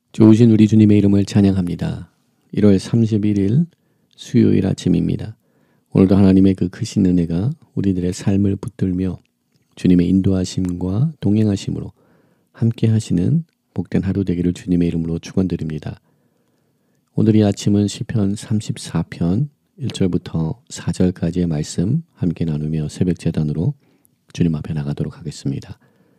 좋으신 우리 주님의 이름을 찬양합니다. 1월 31일 수요일 아침입니다. 오늘도 하나님의 그 크신 은혜가 우리들의 삶을 붙들며 주님의 인도하심과 동행하심으로 함께 하시는 복된 하루 되기를 주님의 이름으로 축원드립니다. 오늘 이 아침은 시편 34편 1절부터 4절까지의 말씀 함께 나누며 새벽 제단으로 주님 앞에 나가도록 하겠습니다.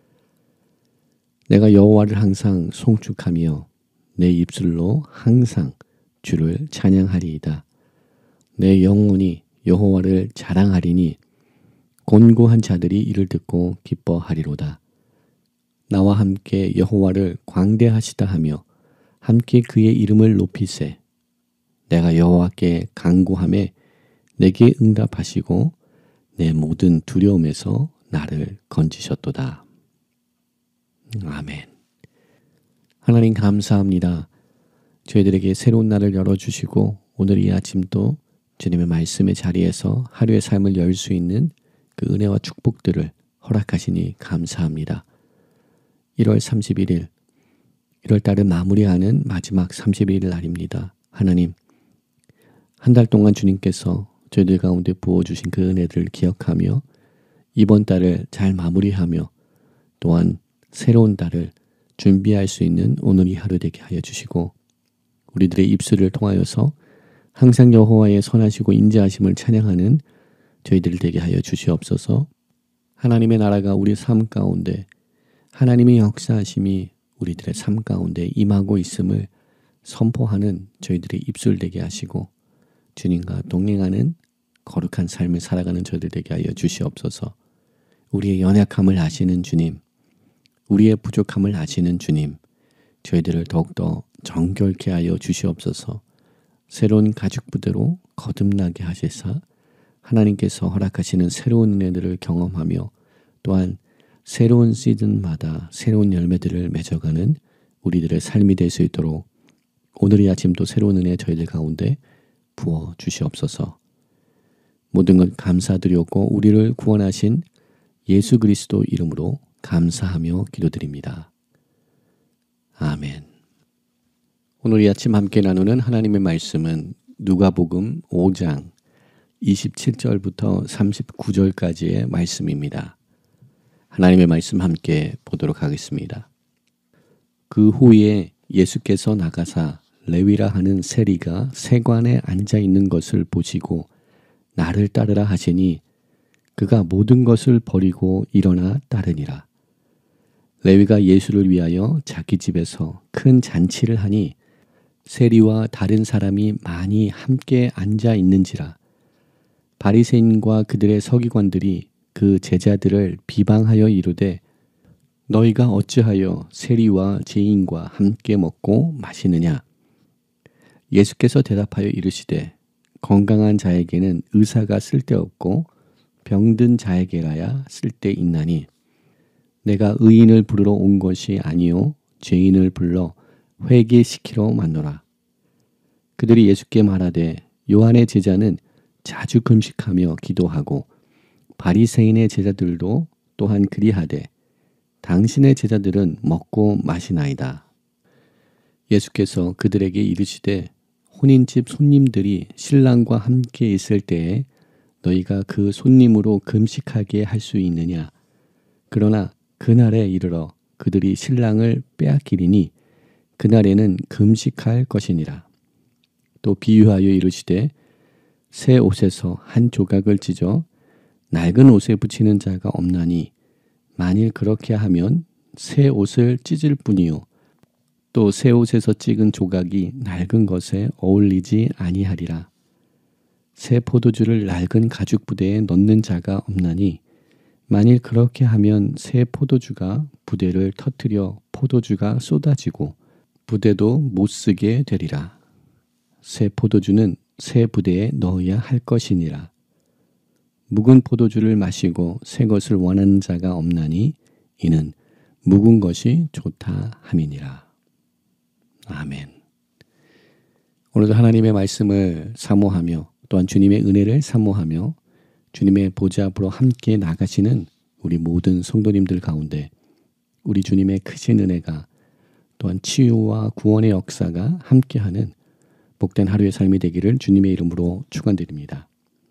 내가 여호와를 항상 송축하며 내 입술로 항상 주를 찬양하리이다. 내 영혼이 여호와를 자랑하리니 곤고한 자들이 이를 듣고 기뻐하리로다. 나와 함께 여호와를 광대하시다 하며 함께 그의 이름을 높이세. 내가 여호와께 간구하매 내게 응답하시고 내 모든 두려움에서 나를 건지셨도다. 아멘. 하나님 감사합니다. 저희들에게 새로운 날을 열어주시고 오늘 이 아침도 주님의 말씀의 자리에서 하루의 삶을 열 수 있는 그 은혜와 축복들을 허락하시니 감사합니다. 1월 31일 1월달을 마무리하는 마지막 31일 날입니다. 하나님, 한 달 동안 주님께서 저희들 가운데 부어주신 그 은혜들을 기억하며 이번 달을 잘 마무리하며 또한 새로운 달을 준비할 수 있는 오늘 이 하루 되게 하여 주시고 우리들의 입술을 통하여서 항상 여호와의 선하시고 인자하심을 찬양하는 저희들 되게 하여 주시옵소서. 하나님의 나라가 우리 삶 가운데 하나님의 역사하심이 우리들의 삶 가운데 임하고 있음을 선포하는 저희들의 입술 되게 하시고 주님과 동행하는 거룩한 삶을 살아가는 저희들 되게 하여 주시옵소서. 우리의 연약함을 아시는 주님, 우리의 부족함을 아시는 주님, 저희들을 더욱더 정결케 하여 주시옵소서. 새로운 가죽 부대로 거듭나게 하시사 하나님께서 허락하시는 새로운 은혜들을 경험하며 또한 새로운 시즌마다 새로운 열매들을 맺어가는 우리들의 삶이 될 수 있도록 오늘 이 아침도 새로운 은혜 저희들 가운데 부어 주시옵소서. 모든 것 감사드렸고 우리를 구원하신 예수 그리스도 이름으로 감사하며 기도드립니다. 아멘. 오늘 이 아침 함께 나누는 하나님의 말씀은 누가복음 5장 27절부터 39절까지의 말씀입니다. 하나님의 말씀 함께 보도록 하겠습니다. 그 후에 예수께서 나가사 레위라 하는 세리가 세관에 앉아 있는 것을 보시고 나를 따르라 하시니 그가 모든 것을 버리고 일어나 따르니라. 레위가 예수를 위하여 자기 집에서 큰 잔치를 하니 세리와 다른 사람이 많이 함께 앉아 있는지라. 바리새인과 그들의 서기관들이 그 제자들을 비방하여 이르되 너희가 어찌하여 세리와 죄인과 함께 먹고 마시느냐. 예수께서 대답하여 이르시되 건강한 자에게는 의사가 쓸데없고 병든 자에게라야 쓸데있나니 내가 의인을 부르러 온 것이 아니요 죄인을 불러 회개시키러 왔노라. 그들이 예수께 말하되 요한의 제자는 자주 금식하며 기도하고 바리새인의 제자들도 또한 그리하되 당신의 제자들은 먹고 마시나이다. 예수께서 그들에게 이르시되 혼인집 손님들이 신랑과 함께 있을 때에 너희가 그 손님으로 금식하게 할 수 있느냐. 그러나 그날에 이르러 그들이 신랑을 빼앗기리니 그날에는 금식할 것이니라. 또 비유하여 이르시되 새 옷에서 한 조각을 찢어 낡은 옷에 붙이는 자가 없나니 만일 그렇게 하면 새 옷을 찢을 뿐이요 또 새 옷에서 찍은 조각이 낡은 것에 어울리지 아니하리라. 새 포도주를 낡은 가죽 부대에 넣는 자가 없나니 만일 그렇게 하면 새 포도주가 부대를 터뜨려 포도주가 쏟아지고 부대도 못 쓰게 되리라. 새 포도주는 새 부대에 넣어야 할 것이니라. 묵은 포도주를 마시고 새 것을 원하는 자가 없나니 이는 묵은 것이 좋다 함이니라. 아멘. 오늘도 하나님의 말씀을 사모하며 또한 주님의 은혜를 사모하며 주님의 보좌 앞으로 함께 나가시는 우리 모든 성도님들 가운데 우리 주님의 크신 은혜가 또한 치유와 구원의 역사가 함께하는 복된 하루의 삶이 되기를 주님의 이름으로 축원드립니다.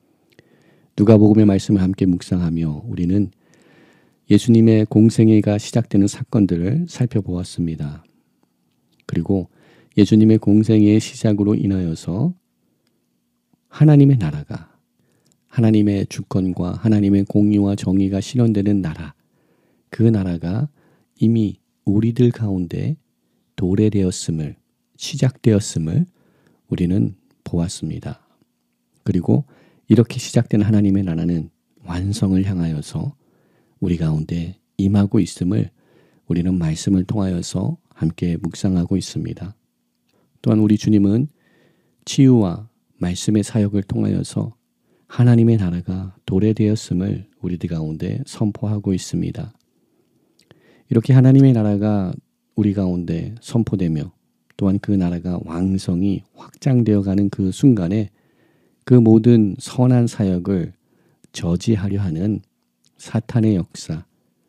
누가복음의 말씀을 함께 묵상하며 우리는 예수님의 공생애가 시작되는 사건들을 살펴보았습니다. 그리고 예수님의 공생애의 시작으로 인하여서 하나님의 나라가, 하나님의 주권과 하나님의 공의와 정의가 실현되는 나라, 그 나라가 이미 우리들 가운데 도래되었음을, 시작되었음을 우리는 보았습니다. 그리고 이렇게 시작된 하나님의 나라는 완성을 향하여서 우리 가운데 임하고 있음을 우리는 말씀을 통하여서 함께 묵상하고 있습니다. 또한 우리 주님은 치유와 말씀의 사역을 통하여서 하나님의 나라가 도래되었음을 우리들 가운데 선포하고 있습니다. 이렇게 하나님의 나라가 우리 가운데 선포되며 또한 그 나라가 왕성히 확장되어 가는 그 순간에 그 모든 선한 사역을 저지하려 하는 사탄의 역사,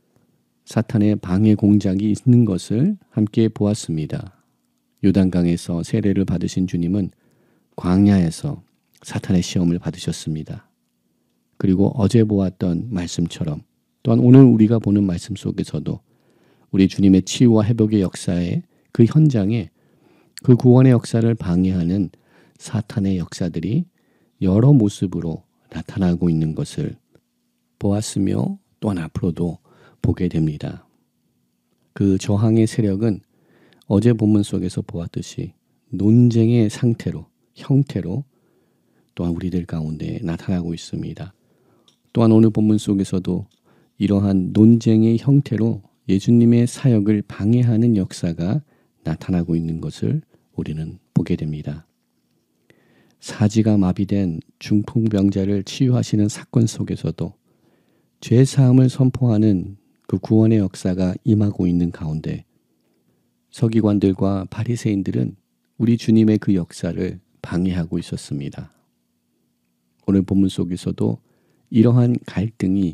사탄의 방해 공작이 있는 것을 함께 보았습니다. 요단강에서 세례를 받으신 주님은 광야에서 사탄의 시험을 받으셨습니다. 그리고 어제 보았던 말씀처럼 또한 오늘 우리가 보는 말씀 속에서도 우리 주님의 치유와 회복의 역사의 그 현장에 그 구원의 역사를 방해하는 사탄의 역사들이 여러 모습으로 나타나고 있는 것을 보았으며 또한 앞으로도 보게 됩니다. 그 저항의 세력은 어제 본문 속에서 보았듯이 논쟁의 상태로, 형태로 또한 우리들 가운데 나타나고 있습니다. 또한 오늘 본문 속에서도 이러한 논쟁의 형태로 예수님의 사역을 방해하는 역사가 나타나고 있는 것을 우리는 보게 됩니다. 사지가 마비된 중풍병자를 치유하시는 사건 속에서도 죄사함을 선포하는 그 구원의 역사가 임하고 있는 가운데 서기관들과 바리새인들은 우리 주님의 그 역사를 방해하고 있었습니다. 오늘 본문 속에서도 이러한 갈등이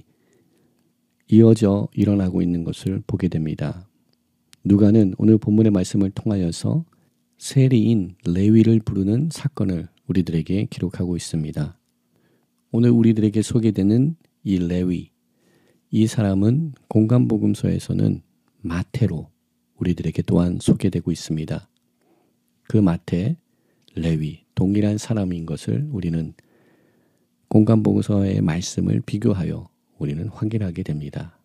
이어져 일어나고 있는 것을 보게 됩니다. 누가는 오늘 본문의 말씀을 통하여서 세리인 레위를 부르는 사건을 우리들에게 기록하고 있습니다. 오늘 우리들에게 소개되는 이 레위, 이 사람은 공간복음서에서는 마태로 우리들에게 또한 소개되고 있습니다. 그 마태, 레위, 동일한 사람인 것을 우리는 공간복음서의 말씀을 비교하여 우리는 확인하게 됩니다.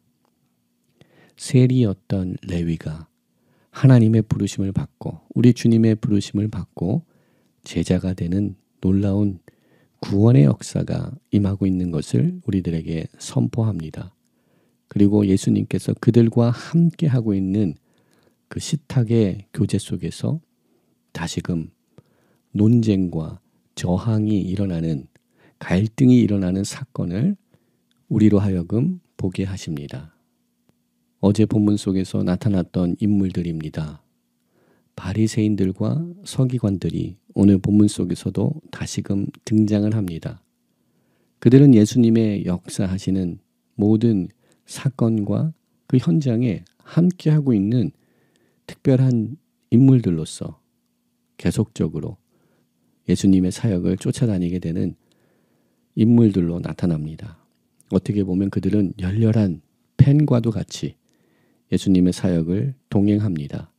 세리였던 레위가 하나님의 부르심을 받고 우리 주님의 부르심을 받고 제자가 되는 놀라운 구원의 역사가 임하고 있는 것을 우리들에게 선포합니다. 그리고 예수님께서 그들과 함께 하고 있는 그 식탁의 교제 속에서 다시금 논쟁과 저항이 일어나는, 갈등이 일어나는 사건을 우리로 하여금 보게 하십니다. 어제 본문 속에서 나타났던 인물들입니다. 바리새인들과 서기관들이 오늘 본문 속에서도 다시금 등장을 합니다. 그들은 예수님의 역사하시는 모든 사건과 그 현장에 함께하고 있는 특별한 인물들로서 계속적으로 예수님의 사역을 쫓아다니게 되는 인물들로 나타납니다. 어떻게 보면 그들은 열렬한 팬과도 같이 예수님의 사역을 동행합니다.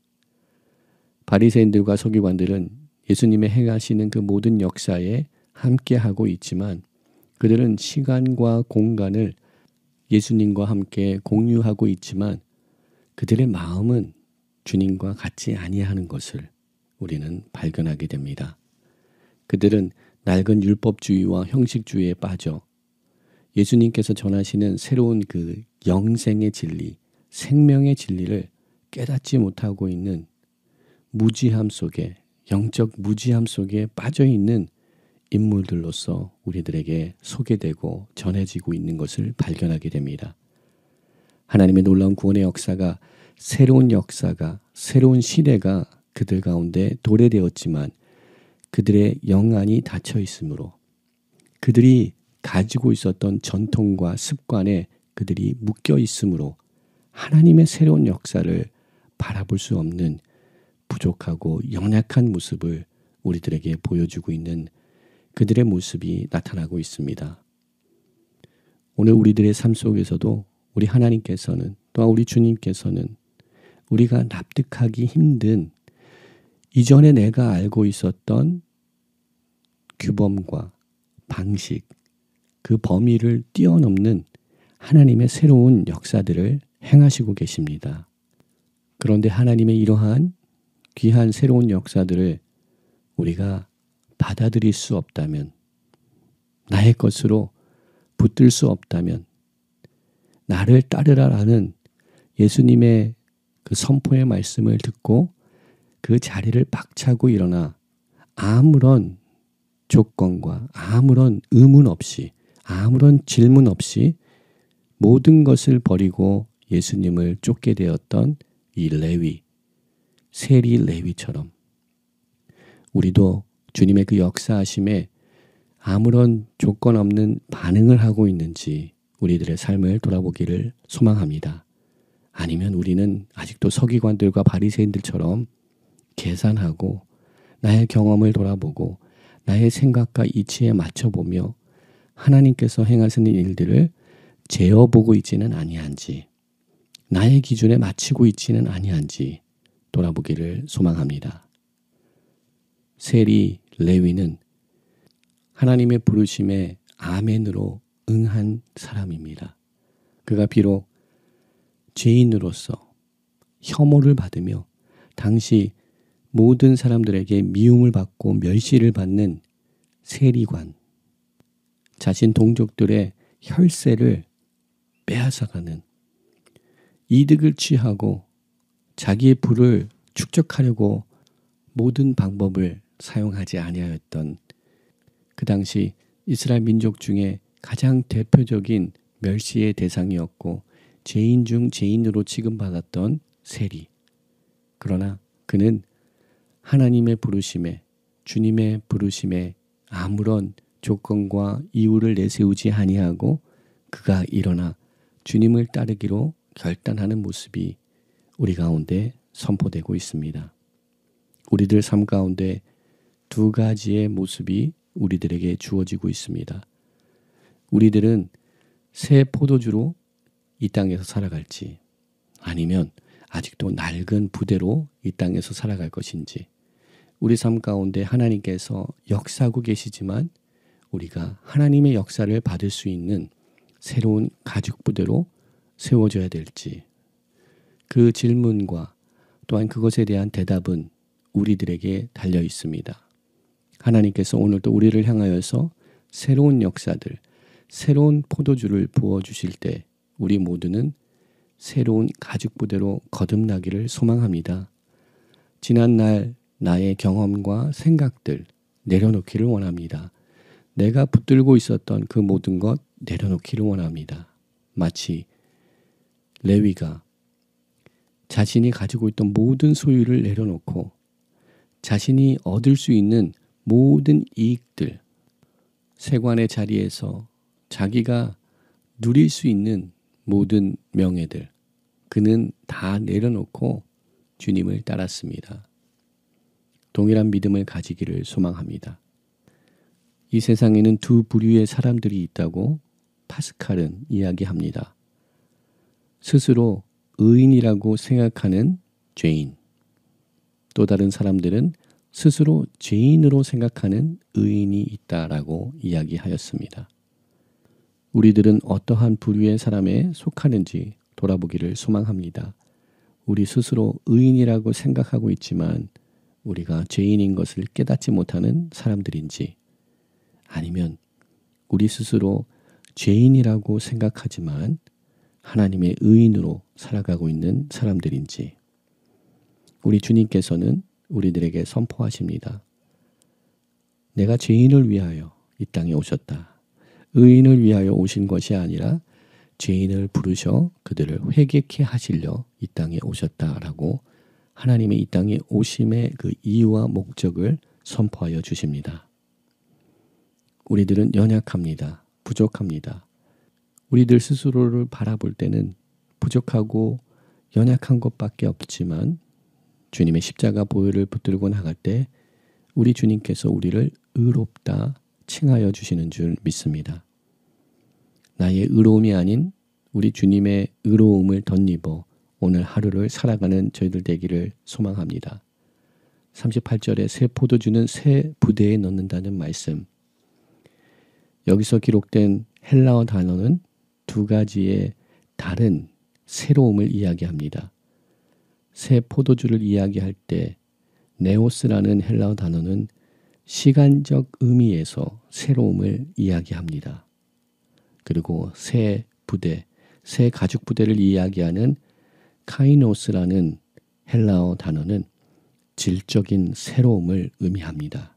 바리새인들과 서기관들은 예수님의 행하시는 그 모든 역사에 함께하고 있지만 그들은 시간과 공간을 예수님과 함께 공유하고 있지만 그들의 마음은 주님과 같지 아니하는 것을 우리는 발견하게 됩니다. 그들은 낡은 율법주의와 형식주의에 빠져 예수님께서 전하시는 새로운 그 영생의 진리, 생명의 진리를 깨닫지 못하고 있는 무지함 속에, 영적 무지함 속에 빠져 있는 인물들로서 우리들에게 소개되고 전해지고 있는 것을 발견하게 됩니다. 하나님의 놀라운 구원의 역사가, 새로운 역사가, 새로운 시대가 그들 가운데 도래되었지만 그들의 영안이 닫혀 있으므로, 그들이 가지고 있었던 전통과 습관에 그들이 묶여 있으므로 하나님의 새로운 역사를 바라볼 수 없는 부족하고 연약한 모습을 우리들에게 보여주고 있는 그들의 모습이 나타나고 있습니다. 오늘 우리들의 삶 속에서도 우리 하나님께서는 또한 우리 주님께서는 우리가 납득하기 힘든 이전에 내가 알고 있었던 규범과 방식, 그 범위를 뛰어넘는 하나님의 새로운 역사들을 행하시고 계십니다. 그런데 하나님의 이러한 귀한 새로운 역사들을 우리가 받아들일 수 없다면, 나의 것으로 붙들 수 없다면, 나를 따르라라는 예수님의 그 선포의 말씀을 듣고 그 자리를 박차고 일어나 아무런 조건과 아무런 의문 없이, 아무런 질문 없이 모든 것을 버리고 예수님을 쫓게 되었던 이 레위, 세리 레위처럼 우리도 주님의 그 역사하심에 아무런 조건 없는 반응을 하고 있는지 우리들의 삶을 돌아보기를 소망합니다. 아니면 우리는 아직도 서기관들과 바리새인들처럼 계산하고 나의 경험을 돌아보고 나의 생각과 이치에 맞춰보며 하나님께서 행하시는 일들을 재어보고 있지는 아니한지, 나의 기준에 맞추고 있지는 아니한지 돌아보기를 소망합니다. 세리 레위는 하나님의 부르심에 아멘으로 응한 사람입니다. 그가 비록 죄인으로서 혐오를 받으며 당시 모든 사람들에게 미움을 받고 멸시를 받는 세리관, 자신 동족들의 혈세를 빼앗아가는, 이득을 취하고 자기의 부를 축적하려고 모든 방법을 사용하지 아니하였던 그 당시 이스라엘 민족 중에 가장 대표적인 멸시의 대상이었고 죄인 중 죄인으로 취급받았던 세리. 그러나 그는 하나님의 부르심에, 주님의 부르심에 아무런 조건과 이유를 내세우지 아니하고 그가 일어나 주님을 따르기로 결단하는 모습이 우리 가운데 선포되고 있습니다. 우리들 삶 가운데 두 가지의 모습이 우리들에게 주어지고 있습니다. 우리들은 새 포도주로 이 땅에서 살아갈지, 아니면 아직도 낡은 부대로 이 땅에서 살아갈 것인지, 우리 삶 가운데 하나님께서 역사하고 계시지만 우리가 하나님의 역사를 받을 수 있는 새로운 가죽 부대로 세워져야 될지, 그 질문과 또한 그것에 대한 대답은 우리들에게 달려 있습니다. 하나님께서 오늘도 우리를 향하여서 새로운 역사들, 새로운 포도주를 부어주실 때 우리 모두는 새로운 가죽 부대로 거듭나기를 소망합니다. 지난날 나의 경험과 생각들 내려놓기를 원합니다. 내가 붙들고 있었던 그 모든 것 내려놓기를 원합니다. 마치 레위가 자신이 가지고 있던 모든 소유를 내려놓고 자신이 얻을 수 있는 모든 이익들, 세관의 자리에서 자기가 누릴 수 있는 모든 명예들, 그는 다 내려놓고 주님을 따랐습니다. 동일한 믿음을 가지기를 소망합니다. 이 세상에는 두 부류의 사람들이 있다고 파스칼은 이야기합니다. 스스로 의인이라고 생각하는 죄인, 또 다른 사람들은 스스로 죄인으로 생각하는 의인이 있다라고 이야기하였습니다. 우리들은 어떠한 부류의 사람에 속하는지 돌아보기를 소망합니다. 우리 스스로 의인이라고 생각하고 있지만 우리가 죄인인 것을 깨닫지 못하는 사람들인지, 아니면 우리 스스로 죄인이라고 생각하지만 하나님의 의인으로 살아가고 있는 사람들인지, 우리 주님께서는 우리들에게 선포하십니다. 내가 죄인을 위하여 이 땅에 오셨다. 의인을 위하여 오신 것이 아니라 죄인을 부르셔 그들을 회개케 하시려 이 땅에 오셨다라고 하나님의 이 땅에 오심의 그 이유와 목적을 선포하여 주십니다. 우리들은 연약합니다. 부족합니다. 우리들 스스로를 바라볼 때는 부족하고 연약한 것밖에 없지만 주님의 십자가 보혈을 붙들고 나갈 때 우리 주님께서 우리를 의롭다 칭하여 주시는 줄 믿습니다. 나의 의로움이 아닌 우리 주님의 의로움을 덧입어 오늘 하루를 살아가는 저희들 되기를 소망합니다. 38절에 새 포도주는 새 부대에 넣는다는 말씀. 여기서 기록된 헬라어 단어는 두 가지의 다른 새로움을 이야기합니다. 새 포도주를 이야기할 때 네오스라는 헬라어 단어는 시간적 의미에서 새로움을 이야기합니다. 그리고 새 부대, 새 가죽 부대를 이야기하는 카이노스라는 헬라어 단어는 질적인 새로움을 의미합니다.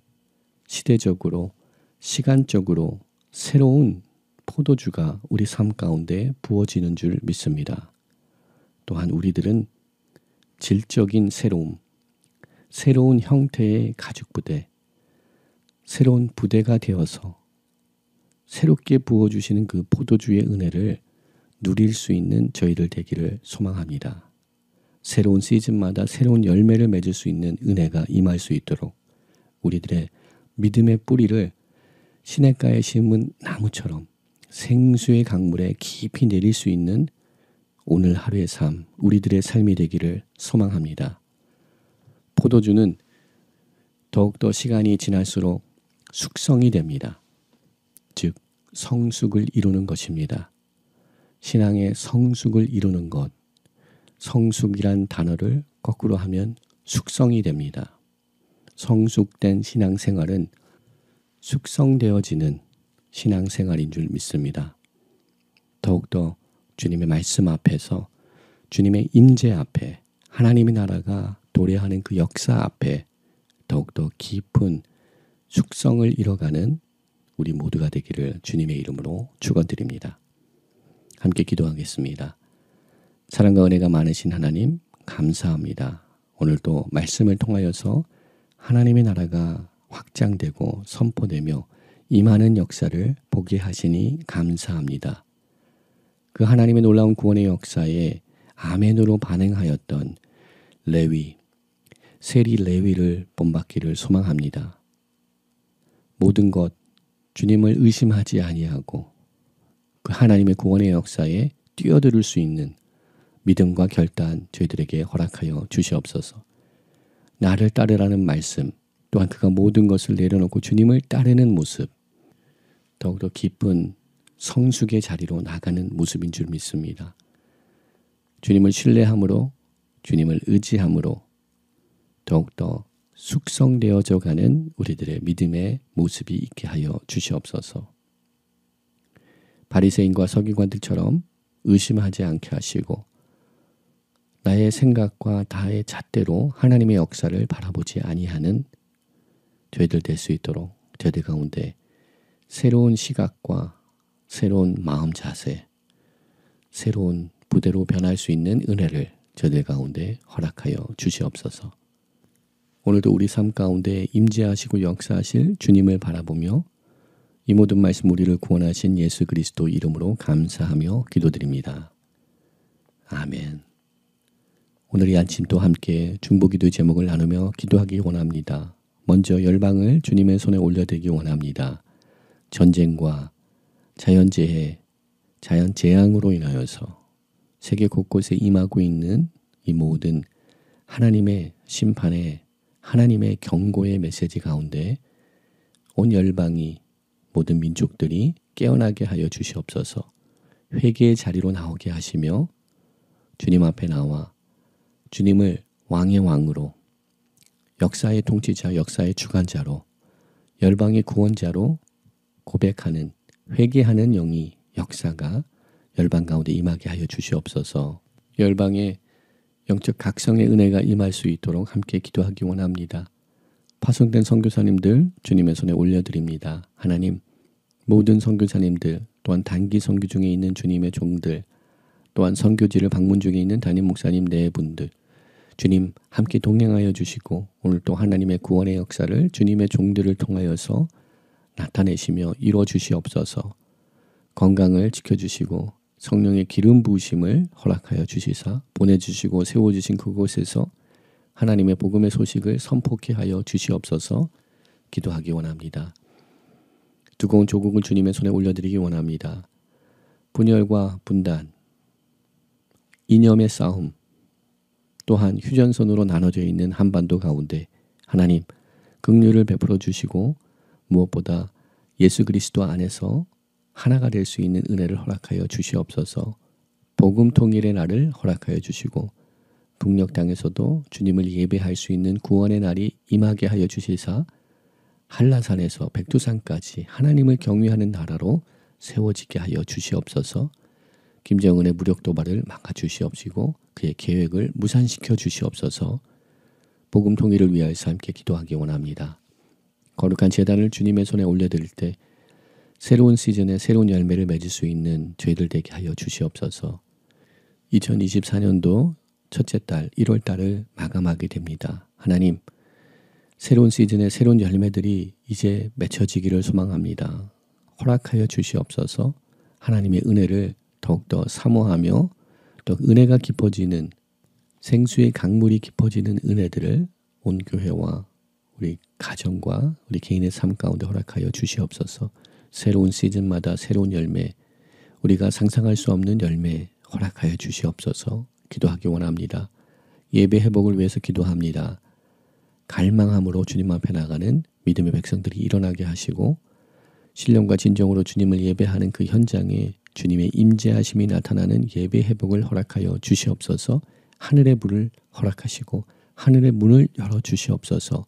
시대적으로, 시간적으로 새로운 포도주가 우리 삶 가운데 부어지는 줄 믿습니다. 또한 우리들은 질적인 새로움, 새로운 형태의 가죽 부대, 새로운 부대가 되어서 새롭게 부어주시는 그 포도주의 은혜를 누릴 수 있는 저희들 되기를 소망합니다. 새로운 시즌마다 새로운 열매를 맺을 수 있는 은혜가 임할 수 있도록 우리들의 믿음의 뿌리를 시냇가에 심은 나무처럼 생수의 강물에 깊이 내릴 수 있는 오늘 하루의 삶, 우리들의 삶이 되기를 소망합니다. 포도주는 더욱더 시간이 지날수록 숙성이 됩니다. 즉 성숙을 이루는 것입니다. 신앙의 성숙을 이루는 것, 성숙이란 단어를 거꾸로 하면 숙성이 됩니다. 성숙된 신앙생활은 숙성되어지는 신앙생활인 줄 믿습니다. 더욱더 주님의 말씀 앞에서 주님의 임재 앞에 하나님의 나라가 도래하는 그 역사 앞에 더욱더 깊은 숙성을 이뤄가는 우리 모두가 되기를 주님의 이름으로 축원드립니다. 함께 기도하겠습니다. 사랑과 은혜가 많으신 하나님 감사합니다. 오늘도 말씀을 통하여서 하나님의 나라가 확장되고 선포되며 임하는 역사를 보게 하시니 감사합니다. 그 하나님의 놀라운 구원의 역사에 아멘으로 반응하였던 레위, 세리 레위를 본받기를 소망합니다. 모든 것 주님을 의심하지 아니하고 그 하나님의 구원의 역사에 뛰어들 수 있는 믿음과 결단 저희들에게 허락하여 주시옵소서. 나를 따르라는 말씀 또한 그가 모든 것을 내려놓고 주님을 따르는 모습 더욱더 깊은 성숙의 자리로 나가는 모습인 줄 믿습니다. 주님을 신뢰함으로 주님을 의지함으로 더욱더 숙성되어져 가는 우리들의 믿음의 모습이 있게 하여 주시옵소서. 바리새인과 서기관들처럼 의심하지 않게 하시고 나의 생각과 나의 잣대로 하나님의 역사를 바라보지 아니하는 저희들 될 수 있도록 저희들 가운데 새로운 시각과 새로운 마음 자세, 새로운 부대로 변할 수 있는 은혜를 저희들 가운데 허락하여 주시옵소서. 오늘도 우리 삶 가운데 임재하시고 역사하실 주님을 바라보며 이 모든 말씀 우리를 구원하신 예수 그리스도 이름으로 감사하며 기도드립니다. 아멘. 오늘 이 아침 또 함께 중보기도 제목을 나누며 기도하기 원합니다. 먼저 열방을 주님의 손에 올려드리기 원합니다. 전쟁과 자연재해, 자연재앙으로 인하여서 세계 곳곳에 임하고 있는 이 모든 하나님의 심판의 하나님의 경고의 메시지 가운데 온 열방이 모든 민족들이 깨어나게 하여 주시옵소서. 회개의 자리로 나오게 하시며 주님 앞에 나와 주님을 왕의 왕으로 역사의 통치자, 역사의 주관자로 열방의 구원자로 고백하는 회개하는 영이 역사가 열방 가운데 임하게 하여 주시옵소서. 열방의 영적 각성의 은혜가 임할 수 있도록 함께 기도하기 원합니다. 파송된 선교사님들 주님의 손에 올려드립니다. 하나님 모든 선교사님들 또한 단기 선교 중에 있는 주님의 종들 또한 선교지를 방문 중에 있는 담임 목사님 네 분들 주님 함께 동행하여 주시고 오늘 또 하나님의 구원의 역사를 주님의 종들을 통하여서 나타내시며 이루어 주시옵소서. 건강을 지켜주시고 성령의 기름 부으심을 허락하여 주시사 보내주시고 세워주신 그곳에서 하나님의 복음의 소식을 선포케 하여 주시옵소서 기도하기 원합니다. 두꺼운 조국을 주님의 손에 올려드리기 원합니다. 분열과 분단, 이념의 싸움, 또한 휴전선으로 나눠져 있는 한반도 가운데 하나님 긍휼을 베풀어 주시고 무엇보다 예수 그리스도 안에서 하나가 될 수 있는 은혜를 허락하여 주시옵소서. 복음 통일의 날을 허락하여 주시고 북녘 땅에서도 주님을 예배할 수 있는 구원의 날이 임하게 하여 주시사 한라산에서 백두산까지 하나님을 경외하는 나라로 세워지게 하여 주시옵소서. 김정은의 무력 도발을 막아주시옵시고 그의 계획을 무산시켜 주시옵소서. 복음 통일을 위하여서 함께 기도하기 원합니다. 거룩한 제단을 주님의 손에 올려드릴 때 새로운 시즌에 새로운 열매를 맺을 수 있는 저희들 되게 하여 주시옵소서. 2024년도 첫째 달 1월 달을 마감하게 됩니다. 하나님, 새로운 시즌에 새로운 열매들이 이제 맺혀지기를 소망합니다. 허락하여 주시옵소서. 하나님의 은혜를 더욱더 사모하며 또 은혜가 깊어지는 생수의 강물이 깊어지는 은혜들을 온 교회와 우리 가정과 우리 개인의 삶 가운데 허락하여 주시옵소서. 새로운 시즌마다 새로운 열매, 우리가 상상할 수 없는 열매 허락하여 주시옵소서 기도하기 원합니다. 예배 회복을 위해서 기도합니다. 갈망함으로 주님 앞에 나가는 믿음의 백성들이 일어나게 하시고 신령과 진정으로 주님을 예배하는 그 현장에 주님의 임재하심이 나타나는 예배 회복을 허락하여 주시옵소서. 하늘의 불을 허락하시고 하늘의 문을 열어주시옵소서.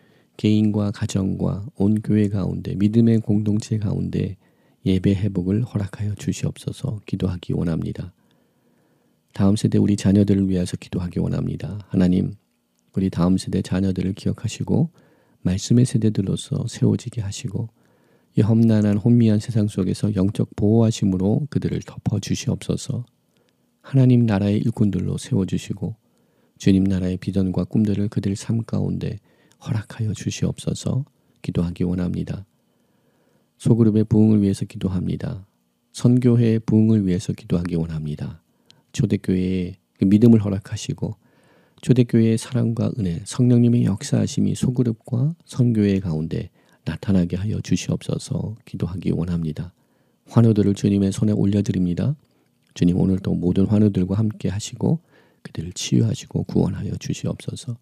개인과 가정과 온 교회 가운데 믿음의 공동체 가운데 예배 회복을 허락하여 주시옵소서 기도하기 원합니다. 다음 세대 우리 자녀들을 위해서 기도하기 원합니다. 하나님, 우리 다음 세대 자녀들을 기억하시고 말씀의 세대들로서 세워지게 하시고 이 험난한 혼미한 세상 속에서 영적 보호하심으로 그들을 덮어주시옵소서. 하나님 나라의 일꾼들로 세워주시고 주님 나라의 비전과 꿈들을 그들 삶 가운데 허락하여 주시옵소서 기도하기 원합니다. 소그룹의 부흥을 위해서 기도합니다. 선교회의 부흥을 위해서 기도하기 원합니다. 초대교회의 믿음을 허락하시고 초대교회의 사랑과 은혜, 성령님의 역사하심이 소그룹과 선교회 가운데 나타나게 하여 주시옵소서 기도하기 원합니다. 환우들을 주님의 손에 올려드립니다. 주님 오늘도 모든 환우들과 함께 하시고 그들을 치유하시고 구원하여 주시옵소서.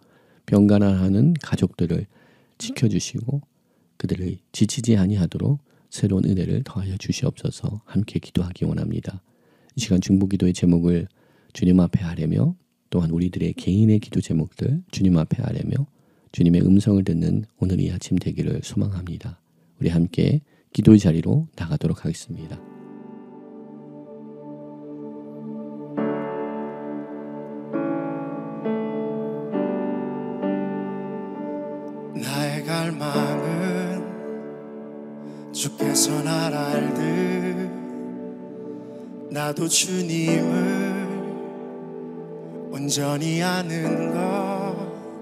병간하는 가족들을 지켜주시고 그들을 지치지 아니하도록 새로운 은혜를 더하여 주시옵소서 함께 기도하기 원합니다. 이 시간 중보기도의 제목을 주님 앞에 아뢰며 또한 우리들의 개인의 기도 제목들 주님 앞에 아뢰며 주님의 음성을 듣는 오늘 이 아침 되기를 소망합니다. 우리 함께 기도의 자리로 나가도록 하겠습니다. 나의 갈망은 주께서 날 알듯 나도 주님을 온전히 아는 것.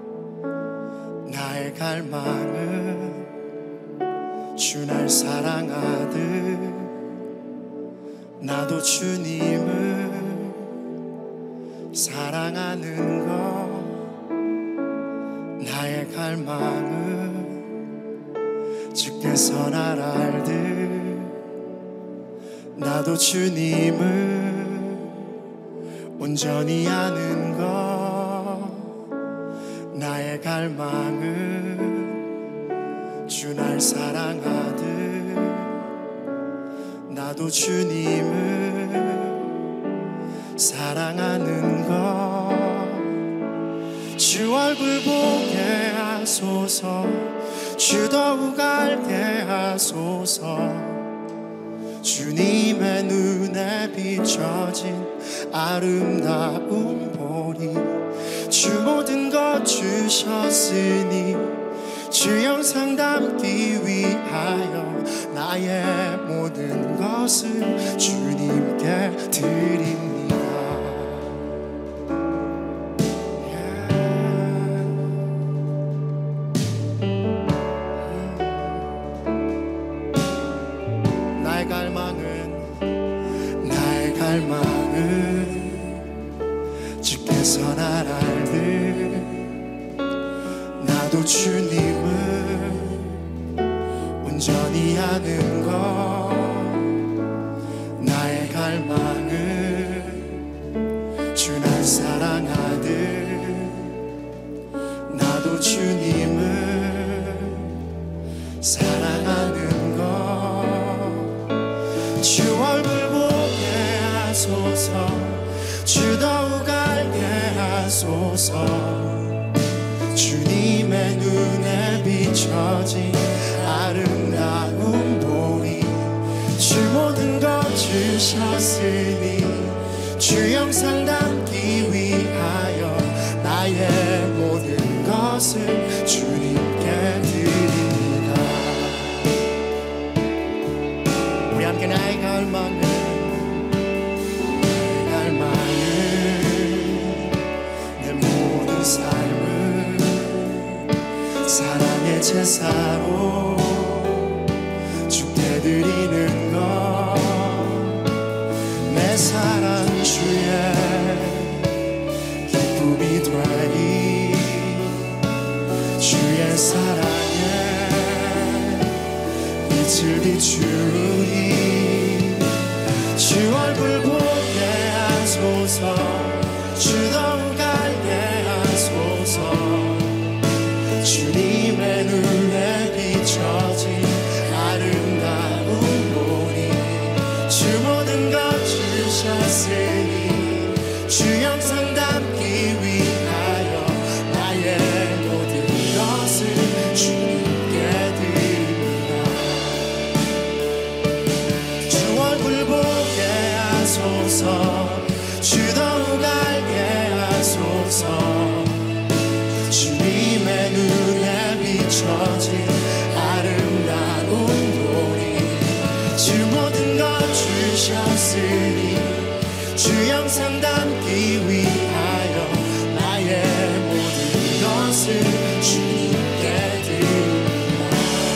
나의 갈망은 주 날 사랑하듯 나도 주님을 사랑하는 것. 나의 갈망은 주께서 날 알듯 나도 주님을 온전히 아는 것. 나의 갈망은 주 날 사랑하듯 나도 주님을 사랑하는 것. 주 얼굴 보게 하소서. 주 더욱 알게 하소서. 주님의 눈에 비춰진 아름다운 보리. 주 모든 것 주셨으니 주 영상 담기 위하여 나의 모든 것을 주님께 드립니다. 나의 갈망은 주께서 날 알듯 나도 주님을 온전히 아는 것 나의 갈망을 주 날 사랑하듯 나도 주님을 사랑하는 것 주 얼굴 보게 하소서 주 더욱 알게 하소서 주님의 눈에 비춰진 아름다운 보리 주 모든 것 주셨으니 주 영상 담기 위하여 나의 모든 것을 주님께 드립니다. 우리 함께 나의 갈망을 내 모든 삶을 사랑의 제사로 주께 드리는 것 내 사랑 주의 기쁨이 되리 주의 사랑에 빛을 비추리 주 얼굴 보게 하소서 주 더욱 알게 하소서 주님의 눈에 비춰진 아름다운 보리 주 모든 것 주셨으니 주 영상 담기 위하여 나의 모든 것을 주님께 드립니다. 주 얼굴 보게 하소서 주 더욱 알게 하소서 주님의 눈에 비춰진 아름다운 보리 주 모든 것 주셨으니 주 영상 담기 위하여 나의 모든 것을 주님께 드립니다.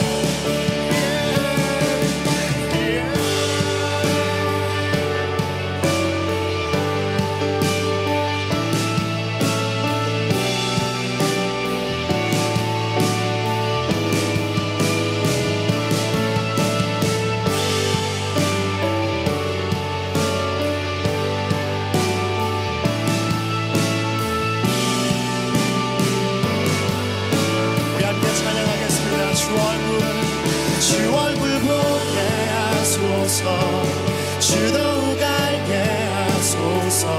주 얼굴 보게 하소서 주 더욱 알게 하소서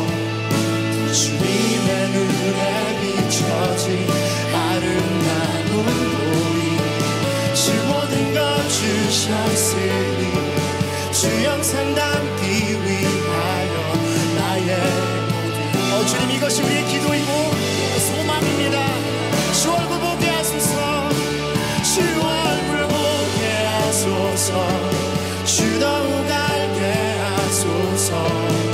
주님의 눈에 비춰진 아름다운 보리 주 모든 것 주셨으니 주 영상 담기 위하여 나의 모든 주님 이것이 우리의 기도이고 소망입니다. 주 얼굴 보게 하소서 주 얼굴 보게 하소서 주 더욱 알게 하소서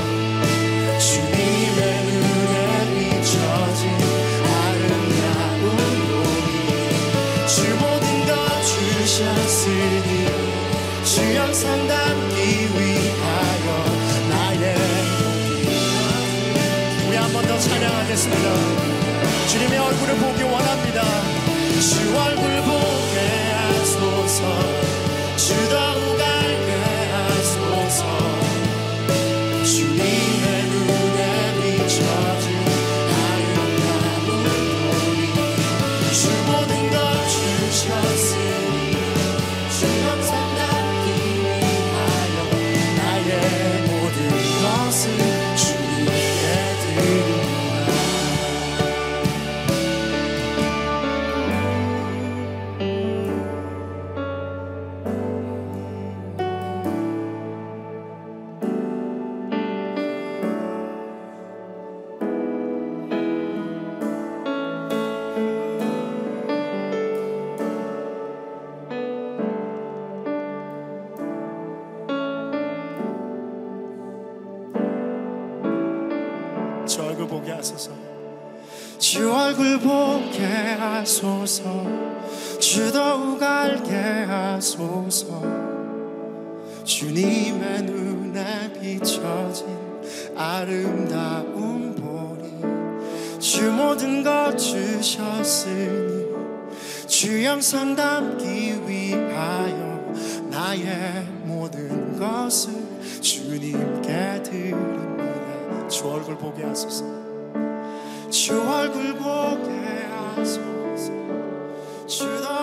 주님의 눈에 비춰진 아름다운 보리 주 모든 것 주셨으니 주 영상 담기 위하여 나의 우리 한 번 더 찬양하겠습니다. 주님의 얼굴을 보기 원합니다. 주 얼굴 보게 하소서 주 더욱 알게 하소서 주님의 눈에 비춰진 아름다운 보리 주 모든 것 주셨으니 주 영상 담기 위하여 나의 모든 것을 주님께 드립니다. 주 얼굴 보게 하소서 주 얼굴 보게 하소서 주 더욱 알게 하소서 주님의 눈에 비춰진 아름다운 보리 주 모든 것 주셨으니 주 영상 담기 위하여 나의 모든 것을 주님께 드립니다. 주 얼굴 보게 하소서. 주 얼굴 보게 하소서. 주도